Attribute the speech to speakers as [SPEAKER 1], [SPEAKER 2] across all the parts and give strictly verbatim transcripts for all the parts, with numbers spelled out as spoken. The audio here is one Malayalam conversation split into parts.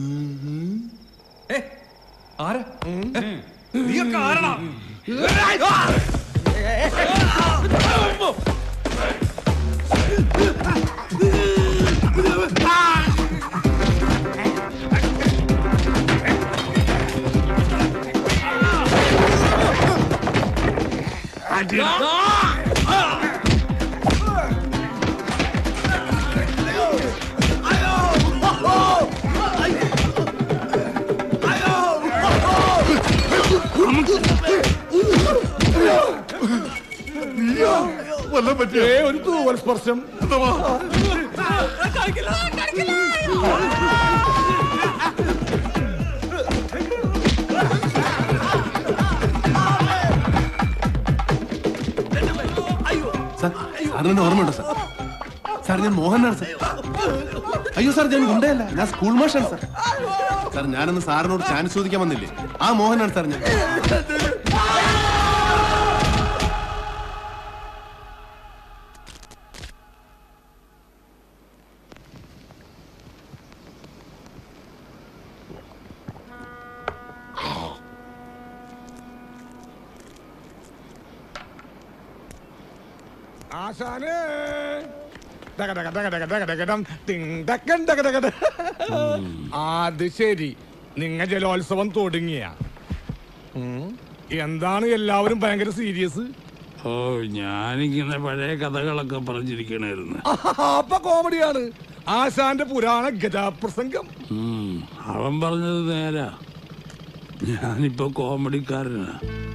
[SPEAKER 1] ആരാ നീയൊക്കെ ആരാ?
[SPEAKER 2] ഒരു തൂവൽ സ്പർശം.
[SPEAKER 3] സാറിന് ഓർമ്മയുണ്ടോ സാർ? സാർ ഞാൻ മോഹനാണ് സാർ. അയ്യോ സാർ ഞാൻ ഗുണ്ടയല്ല, ഞാൻ സ്കൂൾ മാഷാണ് സാർ. സാർ ഞാനൊന്ന് സാറിനോട് ചാൻസ് ചോദിക്കാൻ വന്നില്ലേ, ആ മോഹനാണ് സാർ ഞാൻ.
[SPEAKER 2] ആശാനേ അത് ശരി, നിങ്ങ ജലോത്സവം തുടങ്ങിയ എന്താണ് എല്ലാവരും ഭയങ്കര സീരിയസ്?
[SPEAKER 4] ഓ ഞാനിങ്ങനെ പഴയ കഥകളൊക്കെ പറഞ്ഞിരിക്കണായിരുന്നു.
[SPEAKER 2] അപ്പൊ കോമഡിയാണ്. ആശാന്റെ പുരാണ ഗജാപ്രസംഗം.
[SPEAKER 4] അവൻ പറഞ്ഞത് നേരാ, ഞാനിപ്പോ കോമഡിക്കാരനാ.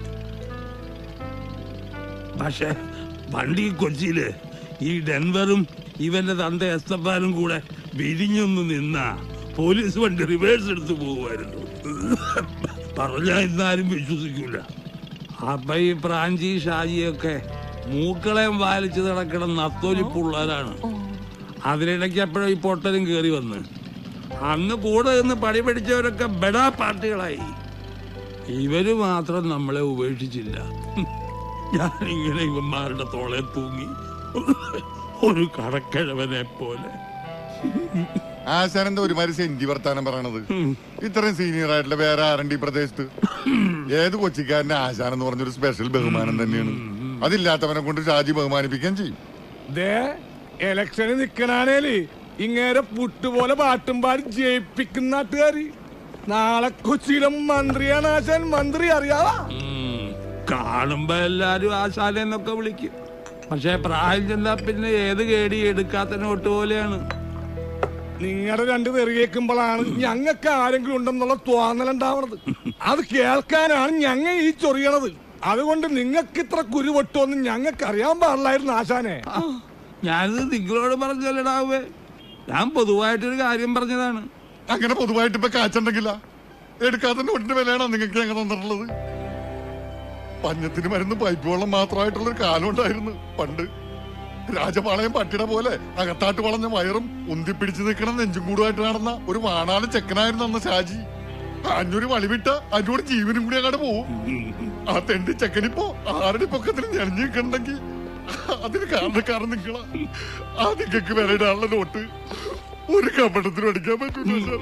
[SPEAKER 4] പക്ഷെ പണ്ട് ഈ കൊച്ചിയില് ഈ ഡെൻവറും ഇവന്റെ തന്ത എസ്തപ്പാനും കൂടെ വിരിഞ്ഞൊന്ന് നിന്നാ പോലീസ് വണ്ടി റിവേഴ്സ് എടുത്ത് പോകുമായിരുന്നു. പറഞ്ഞാ ഇന്നാരും വിശ്വസിക്കൂല. അപ്പൊ ഈ പ്രാഞ്ചി ഷാജിയൊക്കെ മൂക്കളെയും വാലിച്ച് നടക്കണം നത്തോലിപ്പുള്ളവരാണ്. അതിനിടയ്ക്ക് എപ്പോഴും ഈ പൊട്ടലും കയറി വന്ന് അന്ന് കൂടെ നിന്ന് പണി പഠിച്ചവരൊക്കെ ബെഡാ പാർട്ടികളായി. ഇവര് മാത്രം നമ്മളെ ഉപേക്ഷിച്ചില്ല. ഞാനിങ്ങനെ ഇവന്മാരുടെ തോളെ തൂങ്ങി ഒരു കടക്കിഴവനെ പോലെ.
[SPEAKER 5] ആശാനെന്താ ഒരുമാതിരി സെഞ്ചി വർത്താനം പറയണത്? ഇത്രയും സീനിയർ ആയിട്ടുള്ള വേറെ ആരണ്ടി പ്രദേശത്ത് ഏത് കൊച്ചിക്കാരന്റെ ആശാൻ എന്ന് പറഞ്ഞൊരു സ്പെഷ്യൽ ബഹുമാനം തന്നെയാണ്. അതില്ലാത്തവനെ കൊണ്ട് ഷാജി ബഹുമാനിപ്പിക്കാൻ ചെയ്യും.
[SPEAKER 2] എലക്ഷന് നിക്കണാനേല് ഇങ്ങേരെ പുട്ടുപോലെ പാട്ടും പാടി ജയിപ്പിക്കുന്ന നാട്ടുകാര്. നാളെ കൊച്ചിയിലെ മന്ത്രിയാണ് ആശാൻ. മന്ത്രി അറിയാവാ?
[SPEAKER 4] കാണുമ്പോ എല്ലാരും ആശാലെന്നൊക്കെ വിളിക്കും. പക്ഷെ പ്രായം ചെന്നാ പിന്നെ ഏത് കേടി എടുക്കാത്ത നോട്ട് പോലെയാണ്.
[SPEAKER 2] നിങ്ങളുടെ രണ്ട് തെറി കേൾക്കുമ്പോഴാണ് ഞങ്ങൾക്ക് ആരെങ്കിലും ഉണ്ടെന്നുള്ള തോന്നലുണ്ടാവണത്. അത് കേൾക്കാനാണ് ഞങ്ങ ഈ ചൊറിയണത്. അതുകൊണ്ട് നിങ്ങൾക്ക് ഇത്ര കുരുവട്ടോന്നും ഞങ്ങൾക്ക് അറിയാൻ പാടില്ലായിരുന്നു ആശാനെ.
[SPEAKER 4] ഞാനിത് നിങ്ങളോട് പറഞ്ഞല്ലടാവേ, ഞാൻ പൊതുവായിട്ടൊരു കാര്യം പറഞ്ഞതാണ്.
[SPEAKER 5] അങ്ങനെ പൊതുവായിട്ട് ഇപ്പൊ കാച്ചുണ്ടെങ്കില എടുക്കാത്ത നോട്ടിന്റെ വിലയാണോ നിങ്ങൾക്ക് ഞങ്ങൾ തന്നിട്ടുള്ളത്? പഞ്ഞത്തിന് മരുന്ന് പൈപ്പ് വെള്ളം മാത്രമായിട്ടുള്ളൊരു കാലം ഉണ്ടായിരുന്നു പണ്ട്. രാജപാളയം പട്ടിയുടെ പോലെ അകത്താട്ട് വളഞ്ഞ വയറും ഉന്തിപ്പിടിച്ച് നിൽക്കണം നെഞ്ചും കൂടുമായിട്ട് നടന്ന ഒരു വാണാലും ചെക്കനായിരുന്നു അന്ന് ഷാജി. അഞ്ഞൂറ് വളിവിട്ട അഞ്ഞൂറ് ജീവനും കൂടി അങ്ങോട്ട് പോവും. ആ തെണ്ടി ചെക്കനിപ്പോ ആരുടെ പൊക്കത്തിന് ഞെളിഞ്ഞു നിൽക്കണ്ടെങ്കിൽ അതിന് കാരണക്കാരൻ നിങ്ങളാ. ആ നിങ്ങൾക്ക് വിലയിടാനുള്ള നോട്ട് ഒരു കപടത്തിനും അടിക്കാൻ പറ്റൂല.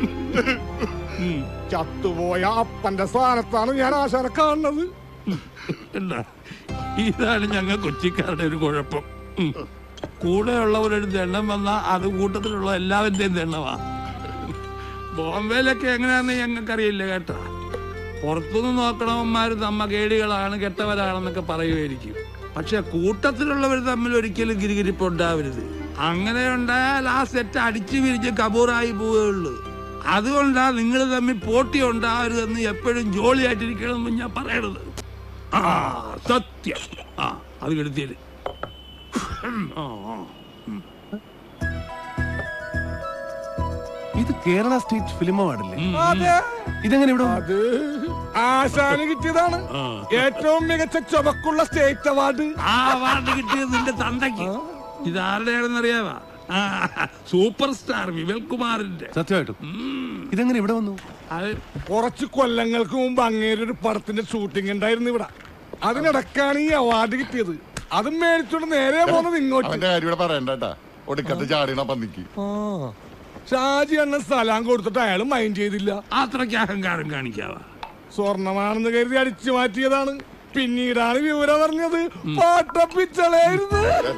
[SPEAKER 2] ചത്തുപോയ അപ്പന്റെ സ്ഥാനത്താണ് ഞാൻ ആശാനെ കാണുന്നത്.
[SPEAKER 4] എന്താ ഇതാണ് ഞങ്ങൾ കൊച്ചിക്കാരുടെ ഒരു കുഴപ്പം. കൂടെയുള്ളവരൊരു ദണ്ണം വന്നാ അത് കൂട്ടത്തിലുള്ള എല്ലാവരുടെയും ദണ്ണമാ. ബോംബെയിലൊക്കെ എങ്ങനെയാന്ന് ഞങ്ങൾക്കറിയില്ല കേട്ടാ. പുറത്തുനിന്ന് നോക്കണവന്മാര് നമ്മ കേടികളാണ് കെട്ടവരാണെന്നൊക്കെ പറയുമായിരിക്കും. പക്ഷെ കൂട്ടത്തിലുള്ളവർ തമ്മിൽ ഒരിക്കലും ഗിരിഗിരിപ്പ് ഉണ്ടാവരുത്. അങ്ങനെ ഉണ്ടായാൽ ആ സെറ്റ് അടിച്ചു വിരിച്ച് കബൂറായി പോവുകയുള്ളൂ. അതുകൊണ്ടാ നിങ്ങൾ തമ്മിൽ പോട്ടി ഉണ്ടാവരുതെന്ന് എപ്പോഴും ജോളിയായിട്ടിരിക്കണമെന്ന് ഞാൻ പറയണത്. ആ സത്യം. ആ അത് കെടുത്തിയത്
[SPEAKER 3] ഇത് കേരള സ്റ്റേറ്റ് ഫിലിം അവാർഡല്ലേ? ഇതെങ്ങനെ ഇവിടെ?
[SPEAKER 2] അത് ആശാന് കിട്ടിയതാണ് ഏറ്റവും മികച്ച ചുമക്കുള്ള സ്റ്റേറ്റ് അവാർഡ്.
[SPEAKER 4] ആ അവാർഡ് കിട്ടിയത് നിന്റെ തന്തയ്ക്ക്. ഇതാരുടെയാണെന്ന് അറിയാവാ? സൂപ്പർ സ്റ്റാർ വിമൽ കുമാറിന്റെ.
[SPEAKER 3] സത്യമായിട്ടും ഇതെങ്ങനെ ഇവിടെ വന്നു?
[SPEAKER 2] കുറച്ച് കൊല്ലങ്ങൾക്ക് മുമ്പ് അങ്ങേരൊരു പടത്തിന്റെ ഷൂട്ടിംഗ് ഉണ്ടായിരുന്നു ഇവിടെ. അതിനിടക്കാണ് ഈ അവാർഡ് കിട്ടിയത്. അതും മേടിച്ചോണ്ട് നേരെ പോകുന്നത് ഇങ്ങോട്ട്.
[SPEAKER 5] അവന്റെ കാര്യം പറയണ്ടേട്ടാ, ഒടുക്കത്തെ ചാടിയണ പന്നിക്ക്.
[SPEAKER 2] ഷാജി അണ്ണൻ സലാം കൊടുത്തിട്ട് അയാൾ മൈൻഡ് ചെയ്തില്ല.
[SPEAKER 4] അത്രയ്ക്ക് അഹങ്കാരം കാണിക്കാവാ.
[SPEAKER 2] സ്വർണമാണെന്ന് കരുതി അടിച്ചു മാറ്റിയതാണ്. പിന്നീടാണ് വിവരം അറിഞ്ഞത് പാട്ടപ്പിച്ചളായിരുന്നു.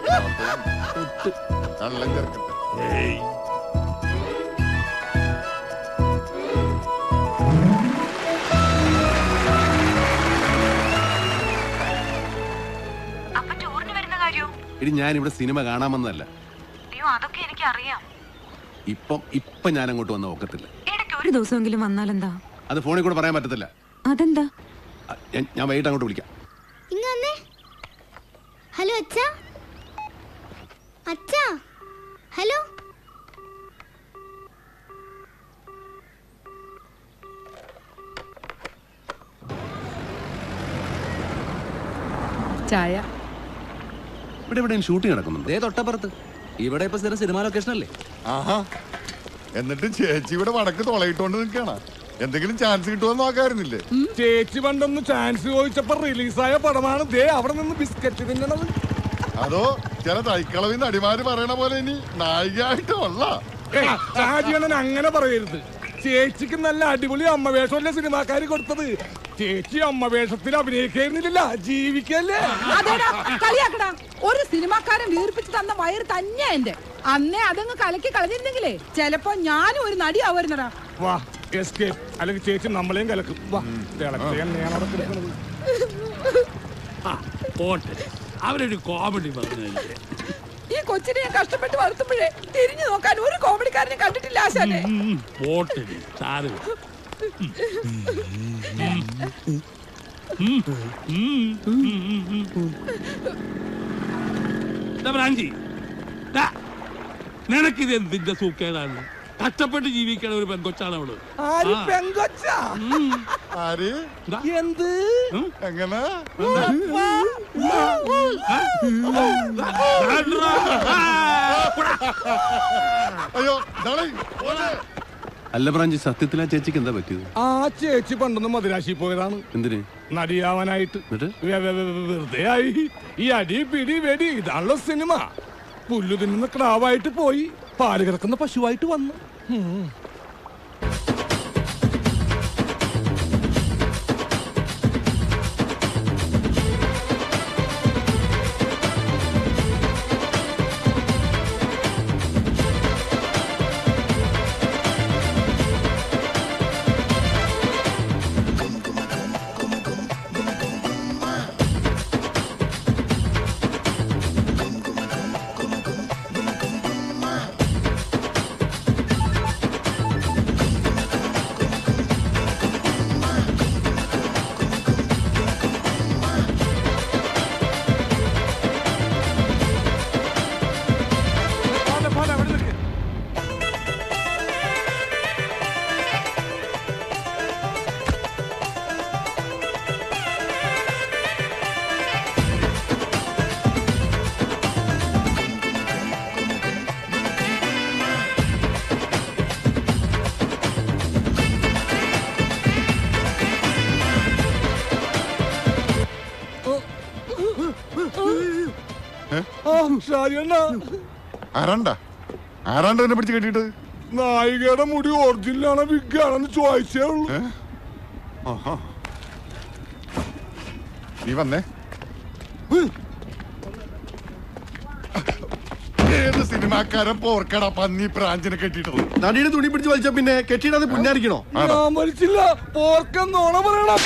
[SPEAKER 3] ഇനി ഞാൻ ഇവിടെ സിനിമ കാണാമെന്നല്ല.
[SPEAKER 6] അതൊക്കെ എനിക്ക് അറിയാം.
[SPEAKER 3] ഇപ്പം ഇപ്പൊ ഞാൻ അങ്ങോട്ട് വന്ന ഒക്കത്തില്ല.
[SPEAKER 6] ഇടയ്ക്ക് ഒരു ദിവസമെങ്കിലും വന്നാലെന്താ?
[SPEAKER 3] അത് ഫോണിൽ കൂടെ പറയാൻ പറ്റത്തില്ല.
[SPEAKER 6] അതെന്താ?
[SPEAKER 3] ഞാൻ വൈകിട്ട് അങ്ങോട്ട് വിളിക്കാം.
[SPEAKER 7] ഹലോ അച്ഛാ. അച്ഛാ ഹലോ.
[SPEAKER 8] ചായ.
[SPEAKER 3] ഇവിടെ ഇവിടെ ഷൂട്ടിംഗ് നടക്കുന്നുണ്ട്.
[SPEAKER 1] ദേ തൊട്ടപ്പുറത്ത്. ഇവിടെ ഇപ്പൊ സ്ഥിരം സിനിമ ലൊക്കേഷൻ അല്ലേ?
[SPEAKER 5] ആഹാ. എന്നിട്ട് ചേച്ചി ഇവിടെ വടക്ക് തുളയിട്ടോണ്ട് നിൽക്കണം. എന്തെങ്കിലും ചാൻസ് കിട്ടുമെന്ന് നോക്കാറുന്നില്ലേ?
[SPEAKER 2] ചേച്ചി പണ്ടൊന്ന് ചാൻസ് ചോദിച്ചപ്പോ റിലീസായ പടമാണ് ദേ അവിടെ നിന്ന് ബിസ്ക്കറ്റ് തിന്നണത്.
[SPEAKER 5] അതോ ചില തൈക്കളവിൽ നടിമാര് പറയണ പോലെ ഇനി നായികയായിട്ടുള്ള
[SPEAKER 2] ഷാജിയണ്ണൻ അങ്ങനെ പറയരുത്. ചേച്ചിക്ക് നല്ല അടിപൊളി അമ്മ വേഷമല്ലേ സിനിമാക്കാര് കൊടുത്തത്. ചേച്ചി അമ്മ വേഷത്തിൽ അഭിനയിക്കുന്നില്ല, ജീവിക്കല്ലേ.
[SPEAKER 8] കളിയാക്കടാ. ഒരു സിനിമാക്കാരൻ വീർപ്പിച്ച് തന്ന വയറ് തന്നെയാ എന്റെ. അന്നേ അതങ്ങ് കലക്കി കളഞ്ഞിരുന്നെങ്കിലേ ചിലപ്പോ ഞാനും ഒരു നടി ആവുന്നടാ.
[SPEAKER 2] വാ എസ്കേപ്പ്. അല്ലെങ്കിൽ ചേച്ചി നമ്മളെയും കലക്കും. വാ
[SPEAKER 4] അവരൊരു കോമഡി പറഞ്ഞു.
[SPEAKER 8] ഈ കൊച്ചിനെ ഞാൻ കഷ്ടപ്പെട്ട് വളർത്തുമ്പോഴേ തിരിഞ്ഞു നോക്കാൻ ഒരു കോമഡിക്കാരനെ കണ്ടിട്ടില്ല ആശാനെ.
[SPEAKER 4] പോട്ടെ സാറ്. ബ്രാഞ്ചി നിനക്കിത് എന്തിന്റെ സൂക്കേടാണ്? കഷ്ടപ്പെട്ട് ജീവിക്കണ ഒരു പെങ്കൊച്ചാണ് അവള്.
[SPEAKER 2] എന്ത്
[SPEAKER 5] എങ്ങനെ അയ്യോ
[SPEAKER 3] അല്ല ബ്രാഞ്ചി, സത്യത്തിൽ ആ ചേച്ചിക്ക് എന്താ പറ്റിയത്?
[SPEAKER 2] ആ ചേച്ചി പണ്ടൊന്നും മദിരാശി പോയതാണ്.
[SPEAKER 3] എന്തിന്?
[SPEAKER 2] നടിയാവാനായിട്ട്. വെറുതെ ആയി. ഈ അടി പിടി വെടി ഇതാണല്ലോ സിനിമ. പുല്ലു തിന്നുന്ന ക്രാവായിട്ട് പോയി പാല് കിടക്കുന്ന പശുവായിട്ട് വന്നു.
[SPEAKER 5] ആരാണ്ടാ ആരാണ്ട് എന്നെ പിടിച്ച് കെട്ടിട്ട്?
[SPEAKER 2] നായികയുടെ മുടി ഒറിജിനലാണോ വിഗാണെന്ന് ചോദിച്ചേ ഉള്ളൂ.
[SPEAKER 5] നീ വന്നേ. ഏത് സിനിമാക്കാരൻ പോർക്കടാ പന്നി പ്രാഞ്ചിനെ കെട്ടിട്ടത്?
[SPEAKER 3] നടിയുടെ തുണി പിടിച്ച് വലിച്ച പിന്നെ കെട്ടിയിടാതെ പുന്നാരിക്കണോ?
[SPEAKER 2] ഞാൻ വലിച്ചില്ല. പോർക്കെന്നോണ പറയണ.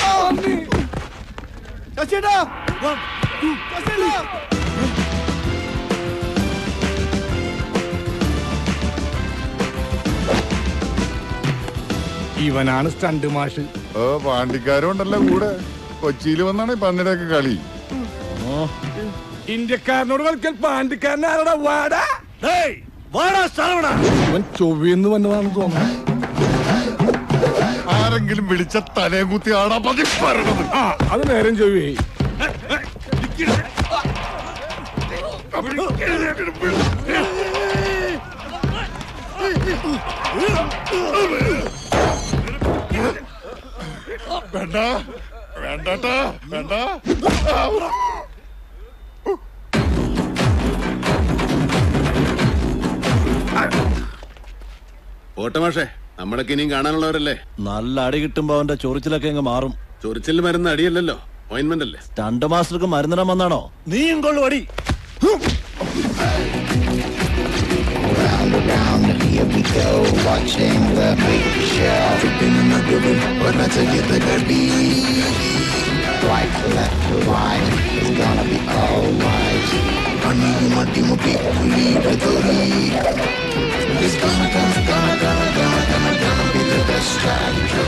[SPEAKER 2] ഇവനാണ് സ്റ്റണ്ട് മാഷ്.
[SPEAKER 5] ഓ പാണ്ടിക്കാരും ഉണ്ടല്ലോ കൂടെ. കൊച്ചിയിൽ വന്നാണ് പന്നിയുടെയൊക്കെ കളി.
[SPEAKER 2] ഇന്ത്യക്കാരനോട് കളിക്കാൻ പാണ്ടിക്കാരൻ ആരോടാ? വാടാ ഇവൻ ചൊവ്വന്ന് വന്നതാണെന്ന് തോന്നുന്നു.
[SPEAKER 5] ആരെങ്കിലും വിളിച്ച തലയും കുത്തി ആടാ പതി പറയണത്.
[SPEAKER 2] ആ അത് നേരം ചൊവ്വേ.
[SPEAKER 5] വേണ്ട വേണ്ടട്ടാ വേണ്ട.
[SPEAKER 3] ഓട്ടമാഷേ, നമ്മളൊക്കെ ഇനിയും കാണാനുള്ളവരല്ലേ?
[SPEAKER 9] നല്ല അടി കിട്ടുമ്പോ അവന്റെ ചൊറിച്ചിലൊക്കെ അങ്ങ് മാറും.
[SPEAKER 3] ചൊറിച്ചിൽ മരുന്ന് അടിയല്ലല്ലോ, ഓയിന്റ്മെന്റ് അല്ലേ?
[SPEAKER 9] സ്റ്റണ്ട് മാസ്റ്റർക്ക് മരുന്നിടാൻ വന്നാണോ? നീയും കൊള്ളു അടി.
[SPEAKER 10] It's gonna, gonna, gonna, gonna, gonna, gonna, gonna be the best strategy.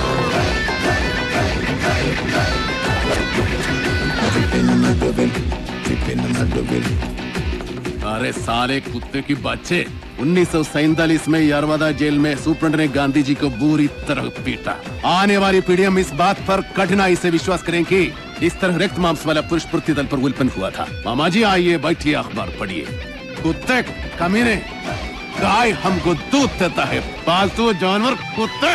[SPEAKER 10] Everything in the devil, everything in the devil.
[SPEAKER 3] अरे साले कुत्ते की बच्चे, उन्नीस सौ सैतालीस में यरवदा जेल में सुप्रेंट ने गांधी जी को बुरी तरह पीटा। आने वाली पीढ़ियां इस बात पर कठिनाई से विश्वास करें कि इस तरह रक्त मांस वाला पुरुष पृथ्वी तल पर उत्पन्न हुआ था। मामा जी आइए, बैठिए, अखबार पढ़िए। कुत्ते कमीने, गाय हमको दूध देता है, पालतू जानवर कुत्ते।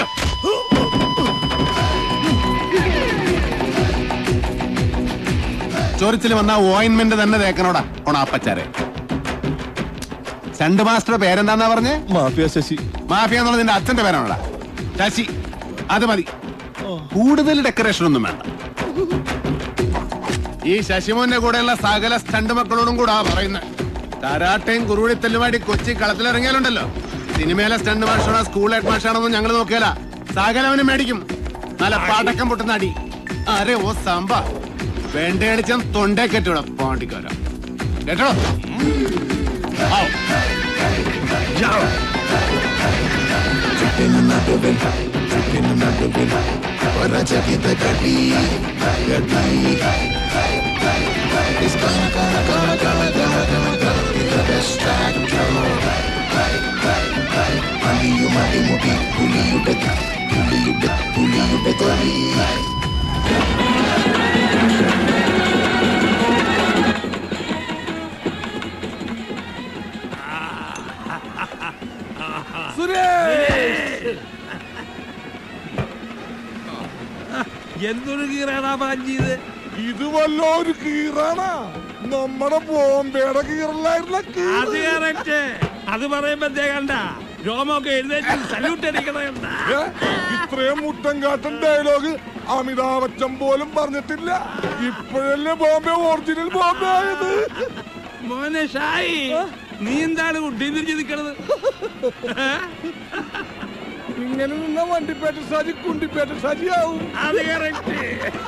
[SPEAKER 3] ചൊറിച്ചിൽ വന്ന ഓയിന്റ്മെന്റ് തന്നെ തേക്കണോടാ ഓണാപ്പച്ചാരെ. സ്റ്റണ്ട് മാസ്റ്റർ പേരെന്താന്നാ പറഞ്ഞേ?
[SPEAKER 9] മാഫിയ ശശി.
[SPEAKER 3] മാഫിയ എന്നുള്ളത് നിന്റെ അച്ഛന്റെ പേരാണോടാ? ശശി. അത് മതി, കൂടുതൽ ഡെക്കറേഷൻ ഒന്നും വേണ്ട. ഈ ശശിമോന്റെ കൂടെയുള്ള സകല സ്റ്റണ്ട് മക്കളോടും കൂടാ പറയുന്നത്. കരാട്ടയും കുറുവിളിത്തല്ലുമായിട്ട് കൊച്ചി കളത്തിലിറങ്ങിയാലുണ്ടല്ലോ, സിനിമയിലെ സ്റ്റണ്ട് മാഷാണോ സ്കൂൾ ഹെഡ് മാഷാണോന്നും ഞങ്ങൾ നോക്കിയാല സകലവനും മേടിക്കും. നല്ല പടക്കം പൊട്ടുന്ന അടി. അരെ ഓ സാമ്പ വേണ്ടടിച്ചാൽ തൊണ്ടേ കെട്ടോടാ പാണ്ടിക്കാര, കേട്ടോ?
[SPEAKER 4] എന്തൊരു കീറാണാ പറഞ്ഞത്?
[SPEAKER 2] ഇത് വല്ലോ ഒരു കീറാണാ? നമ്മുടെ ബോംബെയുടെ കീറലായിരുന്ന.
[SPEAKER 4] അത് കറക്റ്റ്. അത് പറയുമ്പോഴത്തേക്കണ്ട രോമൊക്കെ എഴുന്നേറ്റ് സല്യൂട്ട് അടിക്കണ.
[SPEAKER 2] ഇത്രയും മുട്ടം കാട്ടൻ ഡയലോഗ് അമിതാഭ് ബച്ചൻ പോലും പറഞ്ഞിട്ടില്ല. ഇപ്പോഴല്ലേ ബോംബെ ഒറിജിനൽ ബോംബെ ആയത്.
[SPEAKER 4] മോനെ ഷായി, നീ എന്താണ് കുട്ടി തിരിച്ചു നിൽക്കണത്?
[SPEAKER 2] ഇങ്ങനെ നിന്ന വണ്ടിപ്പേട്ട സാജി കുണ്ടിപ്പേട്ട സാജി ആവും.
[SPEAKER 4] അത് കറക്റ്റ്.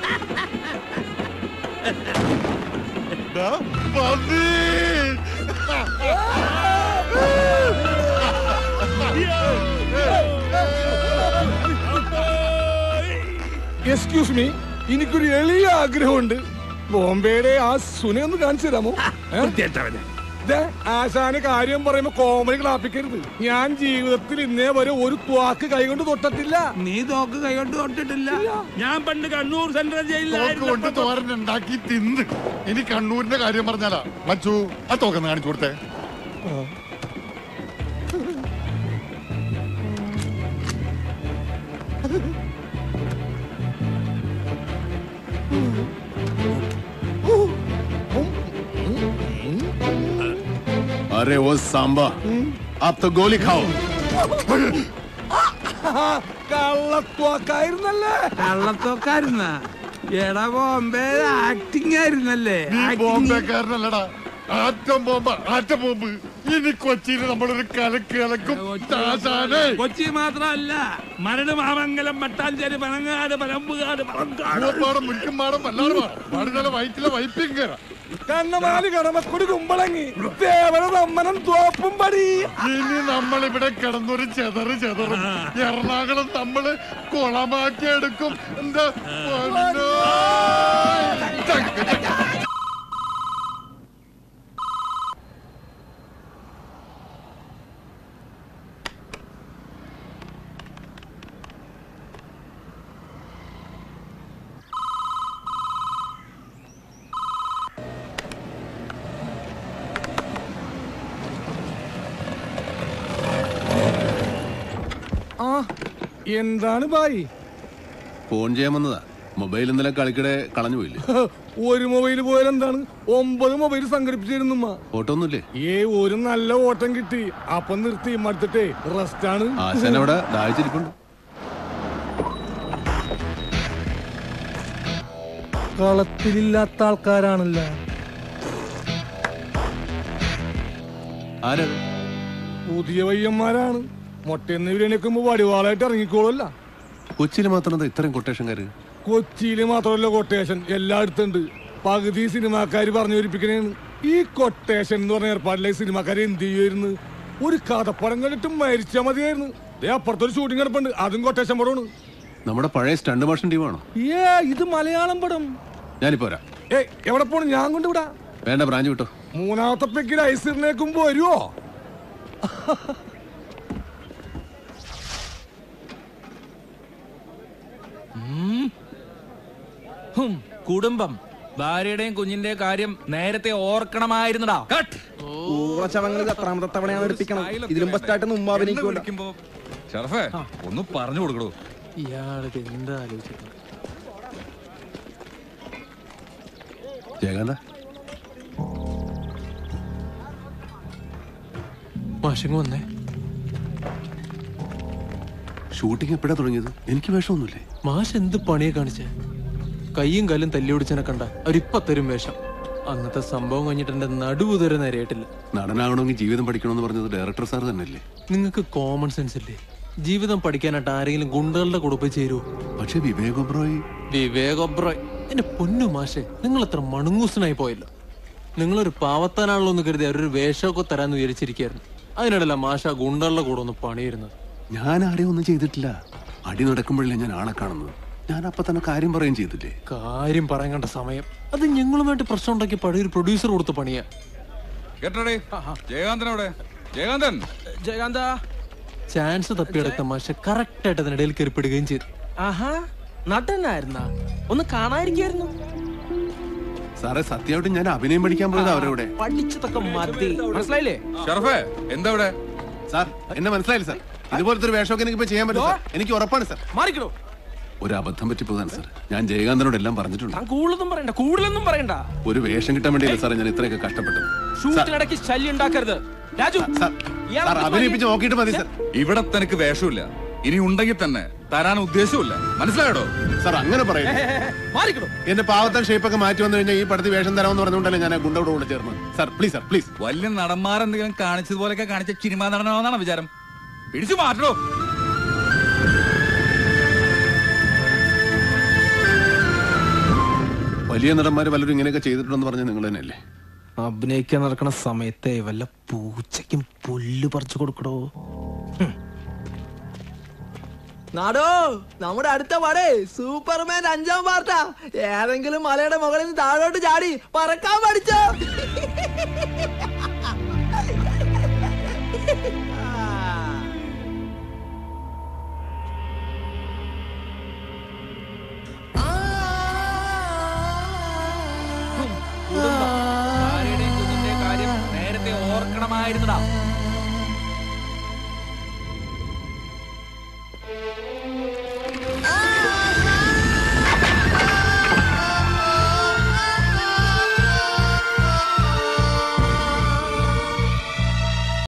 [SPEAKER 2] എക്സ്ക്യൂസ് മീ, എനിക്കൊരു എളിയ ആഗ്രഹമുണ്ട്. ബോംബെയുടെ ആ സുനെ ഒന്ന് കാണിച്ചു തരാമോ? ആശാന് കാര്യം പറയുമ്പോ കോമഡി ക്ലാപ്പിക്കരുത്. ഞാൻ ജീവിതത്തിൽ ഇന്നേ വരെ ഒരു ത്വാക്ക് കൈകൊണ്ട് തൊട്ടിട്ടില്ല.
[SPEAKER 4] നീ തോക്ക് കൈകൊണ്ട് തൊട്ടിട്ടില്ല. ഞാൻ പണ്ട് കണ്ണൂർ സെൻട്രൽ ജയിലിൽ
[SPEAKER 5] തോരനുണ്ടാക്കി തിന്ന്. ഇനി കണ്ണൂരിന്റെ കാര്യം പറഞ്ഞാലാ മച്ചു ആ തോക്കെന്ന് കാണിച്ചു കൊടുത്തേ.
[SPEAKER 3] अरे वो सांबा, आप तो गोली खाओ.
[SPEAKER 2] കള്ളത്തോക്കായിരുന്നല്ലേ?
[SPEAKER 4] കള്ളത്തോക്കായിരുന്ന എടാ, ബോംബെ ആക്ടിങ് ആയിരുന്നല്ലേ?
[SPEAKER 5] ബോംബെക്കാരനല്ലടാ, ആറ്റം ബോംബ്, ആറ്റം ബോംബ്. ഇനി കൊച്ചിയിൽ നമ്മളൊരു കലക്ക് കലക്കും.
[SPEAKER 4] കൊച്ചി മാത്രമല്ല, മരട്, മാമംഗലം, മട്ടാഞ്ചേരി, പനങ്ങാട്, പരമ്പുകാട്,
[SPEAKER 5] പാടം, മുരിക്കുംപാടം, വല്ലാറുപാടം, വയറ്റിലെ വൈപ്പിങ്,
[SPEAKER 2] കണ്ണമാലി, കടമക്കുടി, കുമ്പളങ്ങി, തേവര, തമ്മനം, തോപ്പും പടി.
[SPEAKER 5] ഇനി നമ്മളിവിടെ കിടന്നൊരു ചെതറ് ചെതറും. എറണാകുളം നമ്മള് കുളമാക്കി എടുക്കും. എന്താ
[SPEAKER 2] എന്താണ് ബായി?
[SPEAKER 3] ഫോൺ ചെയ്യാൻ വന്നതാ. മൊബൈൽ ഇന്നലെ കളിക്കടെ കളഞ്ഞു പോയില്ലേ?
[SPEAKER 2] ഒരു മൊബൈൽ പോയാൽ എന്താണ്, ഒമ്പത് മൊബൈൽ സംഘടിപ്പിച്ചിരുന്നു.
[SPEAKER 3] ഫോട്ടോ ഒന്നുമില്ലേ?
[SPEAKER 2] ഏ ഒരു നല്ല ഓട്ടം കിട്ടി, അപ്പം നിർത്തി മടുത്തിട്ടേ റെസ്റ്റ് ആണ്.
[SPEAKER 3] ആശാനവിടെ ദാഹിച്ചിരിപ്പുണ്ട്.
[SPEAKER 2] കളത്തിലില്ലാത്ത ആൾക്കാരാണല്ലോ.
[SPEAKER 3] ആരാണ്?
[SPEAKER 2] പുതിയ പയ്യന്മാരാണ്. മൊട്ടയെന്ന് ഇവരെണിക്കുമ്പോ വടിവാളായിട്ട് ഇറങ്ങിക്കോളല്ല.
[SPEAKER 3] കൊച്ചിയിൽ മാത്രം ഇത്രയും കൊട്ടേഷൻകാര്?
[SPEAKER 2] കൊച്ചിയില് മാത്രമല്ല കൊട്ടേഷൻ, എല്ലായിടത്തുണ്ട്. പകുതി സിനിമാക്കാര് പറഞ്ഞു വരിപ്പിക്കണേന്ന്. ഈ കൊട്ടേഷൻ എന്ന് പറഞ്ഞ ഏർപ്പാടിലെ സിനിമാക്കാര് എന്ത് ചെയ്യുമായിരുന്നു? ഒരു കഥപ്പടം കണ്ടിട്ട് മരിച്ചാൽ മതിയായിരുന്നു. അപ്പുറത്തൊരു ഷൂട്ടിംഗ് കിടപ്പുണ്ട്, അതും കൊട്ടേഷൻ പടമാണ്.
[SPEAKER 3] നമ്മുടെ പഴയ സ്റ്റണ്ട് മോഷൻ ടീമാണോ?
[SPEAKER 2] ഏ ഇത് മലയാളം പടം.
[SPEAKER 3] ഞാനിപ്പോ വരാം.
[SPEAKER 2] ഏ എവിടെ പോണു? ഞാൻ കൊണ്ടുവിടാ.
[SPEAKER 3] വേണ്ട, ബ്രാഞ്ച് വിട്ടോ.
[SPEAKER 2] മൂന്നാമത്തെ പെക്കിൽ ഐസിറിനേക്കുമ്പോ വരുവോ?
[SPEAKER 11] കുടുംബം, ഭാര്യയുടെയും കുഞ്ഞിന്റെയും കാര്യം നേരത്തെ ഓർക്കണമായിരുന്നടാ.
[SPEAKER 12] എത്രാമത്തെ തവണയാണ് എടുപ്പിക്കണം. ഇതിലും ബെസ്റ്റായിട്ട് മുമ്പ് അഭിനയിക്കുമ്പോ
[SPEAKER 13] ഒന്ന് പറഞ്ഞു കൊടുക്കണോ?
[SPEAKER 11] ഇയാൾക്ക് എന്താ ആലോചിച്ചത്?
[SPEAKER 3] ജയകാന്ത
[SPEAKER 11] മാഷിങ് വന്നേ.
[SPEAKER 3] ഷൂട്ടിംഗ് എപ്പോഴാ തുടങ്ങിയത്? എനിക്ക് വേഷമൊന്നുമില്ലേ?
[SPEAKER 11] മാഷ് എന്ത് പണിയെ കാണിച്ചേ? കയ്യും കാലും തല്ലി ഓടിച്ചനെ കണ്ട അവരിപ്പ തരും വേഷം. അന്നത്തെ സംഭവം കഴിഞ്ഞിട്ട് എന്റെ നടുവ് തരെ നേരെയായിട്ടില്ല.
[SPEAKER 3] നടനാവണമെങ്കിൽ ജീവിതം പഠിക്കണമെന്ന് പറഞ്ഞത് ഡയറക്ടർ സാർ തന്നെയല്ലേ?
[SPEAKER 11] നിങ്ങൾക്ക് കോമൺ സെൻസ് ഇല്ലേ? ജീവിതം പഠിക്കാനായിട്ട് ആരെങ്കിലും ഗുണ്ടകളുടെ കൂടെ പോയി ചേരുവോ?
[SPEAKER 3] പക്ഷെ വിവേക് ഒബ്രോയ്
[SPEAKER 11] വിവേക് ഒബ്രോയ് എന്റെ പൊന്നു മാഷെ, നിങ്ങൾ അത്ര മണുങ്ങൂസനായി പോയല്ലോ. നിങ്ങളൊരു പാവത്താനാണല്ലോ എന്ന് കരുതി അവരൊരു വേഷമൊക്കെ തരാന്ന് വിചാരിച്ചിരിക്കായിരുന്നു. അതിനിടയില്ല മാഷ ഗുണ്ടകളുടെ കൂടെ ഒന്ന് പണിയിരുന്നത്.
[SPEAKER 3] ഞാൻ ആരെയും ഒന്നും ചെയ്തിട്ടില്ല. അടി നടക്കുമ്പോഴല്ലേ ഞാൻ ആളെ കാണുന്നത്. ഞാൻ അപ്പൊ തന്നെ കാര്യം പറയുകയും ചെയ്തില്ലേ?
[SPEAKER 11] കാര്യം പറയാൻ കണ്ട സമയം അത് ഞങ്ങളുമായിട്ട് പ്രശ്നം ഉണ്ടാക്കി പഴയൊരു പ്രൊഡ്യൂസർ കൊടുത്ത പണിയാ.
[SPEAKER 13] കേട്ടോടേ, ജയകാന്തനവിടെ? ജയകാന്തൻ
[SPEAKER 11] ജയകാന്ത ചാൻസ് തപ്പിയെടുത്ത മാഷ കറക്റ്റ് ആയിട്ട് അതിനിടയിൽ കയറിപ്പെടുകയും ചെയ്തു.
[SPEAKER 12] ആഹാ, നടനായിരുന്ന ഒന്ന് കാണാതിരിക്കായിരുന്നു.
[SPEAKER 3] സാറേ, സത്യമായിട്ട് ഞാൻ അഭിനയം പഠിക്കാൻ പോയത് അവരവിടെ.
[SPEAKER 12] പഠിച്ചതൊക്കെ മതി, മനസ്സിലായില്ലേ?
[SPEAKER 13] ഷറഫേ, എന്താ ഇവിടെ?
[SPEAKER 3] സാർ, എന്നെ മനസ്സിലായില്ല സാർ. ഇതുപോലത്തെ ഒരു വേഷമൊക്കെ എനിക്ക് ചെയ്യാൻ പറ്റും സാർ. എനിക്ക് ഉറപ്പാണ് സാർ.
[SPEAKER 12] മാറിക്കണോ?
[SPEAKER 3] ഒരു അബദ്ധം പറ്റിപ്പോതാണ് സാർ. ഞാൻ ജയകാന്തനോട് എല്ലാം പറഞ്ഞിട്ടുണ്ട്.
[SPEAKER 12] കൂടുതലൊന്നും പറയണ്ട, കൂടുതലൊന്നും പറയണ്ട.
[SPEAKER 3] ഒരു വേഷം കിട്ടാൻ വേണ്ടിയല്ല സാറേ ഞാൻ ഇത്രയൊക്കെ കഷ്ടപ്പെട്ടത്.
[SPEAKER 12] ഷൂട്ടിനിടയ്ക്ക് ശല്യം ഉണ്ടാക്കരുത് രാജു.
[SPEAKER 3] അഭിനയിപ്പിച്ച് നോക്കിയിട്ട് മതി സാർ.
[SPEAKER 13] ഇവിടെ തനിക്ക് വേഷമില്ല, ഇനി ഉണ്ടെങ്കിൽ തന്നെ തരാൻ ഉദ്ദേശമില്ല. മനസ്സിലായോ
[SPEAKER 3] സാർ? അങ്ങനെ പറയും. എന്റെ പാവത്താൻ ഷേപ്പൊക്കെ മാറ്റി വന്നു കഴിഞ്ഞാൽ ഈ പടത്തിൽ വേഷം തരാമെന്ന് പറഞ്ഞുകൊണ്ടല്ലേ ഞാൻ ഗുണ്ടോട് കൂടെ ചേർന്നത്. Sir please sir please.
[SPEAKER 13] വലിയ നടന്മാരെന്തെങ്കിലും കാണിച്ചതുപോലെയൊക്കെ കാണിച്ച സിനിമാ നടനാണെന്നാണ് വിചാരം. പിടിച്ചു മാറ്റണോ?
[SPEAKER 3] വലിയ നടന്മാര് പലരും ഇങ്ങനെയൊക്കെ ചെയ്തിട്ടുണ്ടെന്ന് പറഞ്ഞ നിങ്ങൾ തന്നെയല്ലേ?
[SPEAKER 12] അഭിനയിക്കാൻ നടക്കണ സമയത്തെ വല്ല പൂച്ചയ്ക്കും പുല്ല് പറിച്ചു കൊടുക്കടോ.
[SPEAKER 14] നാടോ, നമ്മുടെ അടുത്ത പടേ സൂപ്പർമാൻ അഞ്ചാം പാർട്ടാ. ഏതെങ്കിലും മലയുടെ മുകളിൽ നിന്ന് താഴോട്ട് ചാടി പറക്കാൻ പഠിച്ചോ?
[SPEAKER 11] ഭാര്യയുടെയും കുഞ്ഞിന്റെയും കാര്യം നേരത്തെ ഓർക്കണമായിരുന്നടാ.